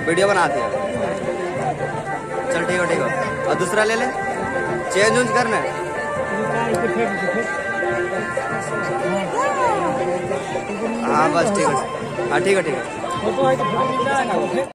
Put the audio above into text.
Video बनाते हैं। चल ठीक है। और दूसरा ले ले, चेंज उंज करना है। हाँ बस ठीक है। हाँ ठीक है।